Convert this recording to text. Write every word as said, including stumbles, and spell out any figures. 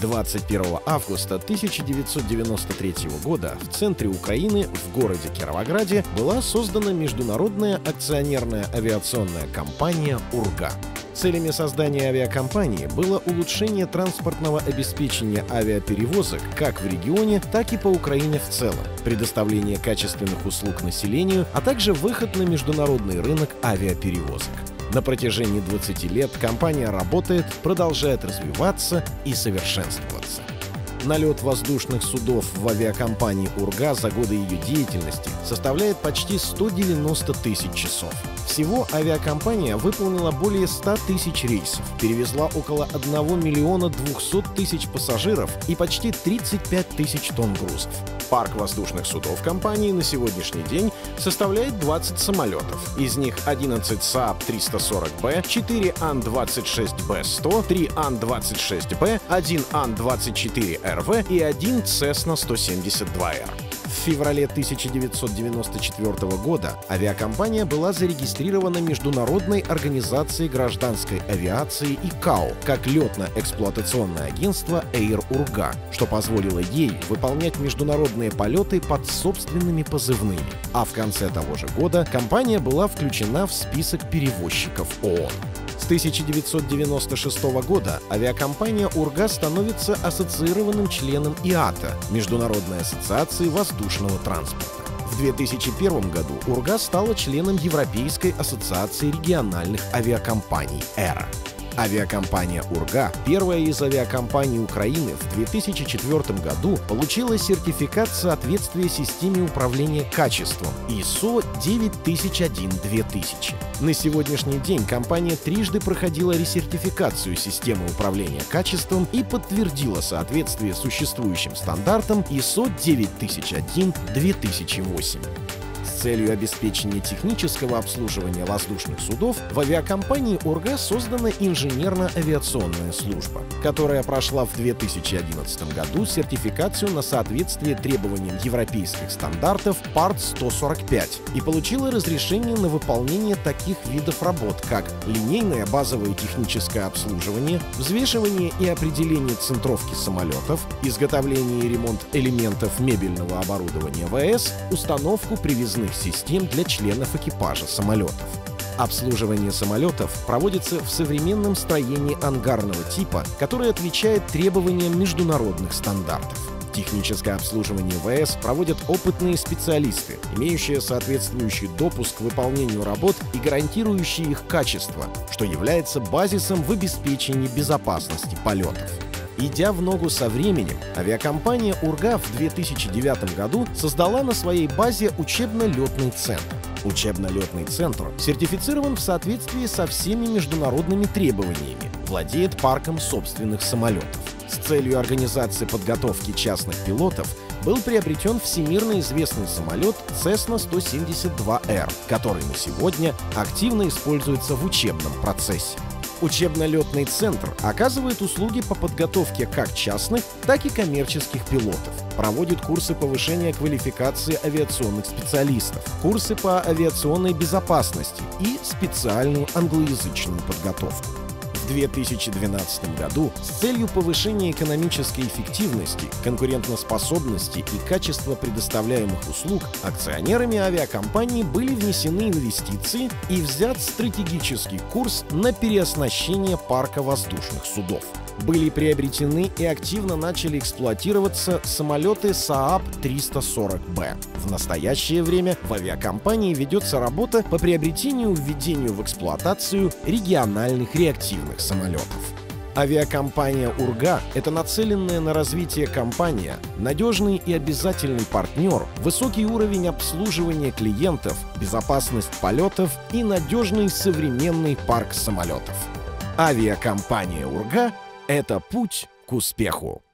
двадцать первого августа тысяча девятьсот девяносто третьего года в центре Украины, в городе Кировограде, была создана международная акционерная авиационная компания «Урга». Целями создания авиакомпании было улучшение транспортного обеспечения авиаперевозок как в регионе, так и по Украине в целом, предоставление качественных услуг населению, а также выход на международный рынок авиаперевозок. На протяжении двадцати лет компания работает, продолжает развиваться и совершенствоваться. Налет воздушных судов в авиакомпании «Урга» за годы ее деятельности составляет почти сто девяносто тысяч часов. Всего авиакомпания выполнила более ста тысяч рейсов, перевезла около одного миллиона двухсот тысяч пассажиров и почти тридцать пять тысяч тонн грузов. Парк воздушных судов компании на сегодняшний день составляет двадцать самолетов. Из них одиннадцать СААП триста сорок Б, четыре Ан двадцать шесть Б сто, три Ан двадцать шесть Б, один Ан двадцать четыре Р В и один Цесна сто семьдесят два Р. В феврале тысяча девятьсот девяносто четвёртого года авиакомпания была зарегистрирована Международной организацией гражданской авиации ИКАО как летно-эксплуатационное агентство Air Urga, что позволило ей выполнять международные полеты под собственными позывными. А в конце того же года компания была включена в список перевозчиков ООН. С тысяча девятьсот девяносто шестого года авиакомпания «Урга» становится ассоциированным членом ИАТА — Международной ассоциации воздушного транспорта. В две тысячи первом году «Урга» стала членом Европейской ассоциации региональных авиакомпаний «ЭРА». Авиакомпания «Урга», первая из авиакомпаний Украины, в две тысячи четвёртом году получила сертификат соответствия системе управления качеством ай эс о девять тысяч один — две тысячи. На сегодняшний день компания трижды проходила ресертификацию системы управления качеством и подтвердила соответствие существующим стандартам ай эс о девять тысяч один — две тысячи восемь. С целью обеспечения технического обслуживания воздушных судов в авиакомпании «Урга» создана инженерно-авиационная служба, которая прошла в две тысячи одиннадцатом году сертификацию на соответствие требованиям европейских стандартов парт сто сорок пять и получила разрешение на выполнение таких видов работ, как линейное базовое техническое обслуживание, взвешивание и определение центровки самолетов, изготовление и ремонт элементов мебельного оборудования ВС, установку привязных систем для членов экипажа самолетов. Обслуживание самолетов проводится в современном строении ангарного типа, которое отвечает требованиям международных стандартов. Техническое обслуживание ВС проводят опытные специалисты, имеющие соответствующий допуск к выполнению работ и гарантирующие их качество, что является базисом в обеспечении безопасности полетов. Идя в ногу со временем, авиакомпания «Урга» в две тысячи девятом году создала на своей базе учебно-летный центр. Учебно-летный центр сертифицирован в соответствии со всеми международными требованиями, владеет парком собственных самолетов. С целью организации подготовки частных пилотов был приобретен всемирно известный самолет Цесна сто семьдесят два Р, который на сегодня активно используется в учебном процессе. Учебно-летный центр оказывает услуги по подготовке как частных, так и коммерческих пилотов, проводит курсы повышения квалификации авиационных специалистов, курсы по авиационной безопасности и специальную англоязычную подготовку. В две тысячи двенадцатом году с целью повышения экономической эффективности, конкурентоспособности и качества предоставляемых услуг акционерами авиакомпании были внесены инвестиции и взят стратегический курс на переоснащение парка воздушных судов. Были приобретены и активно начали эксплуатироваться самолеты СААП триста сорок Б. В настоящее время в авиакомпании ведется работа по приобретению и введению в эксплуатацию региональных реактивных самолетов. Авиакомпания «Урга» — это нацеленная на развитие компания, надежный и обязательный партнер, высокий уровень обслуживания клиентов, безопасность полетов и надежный современный парк самолетов. Авиакомпания «Урга» — это путь к успеху.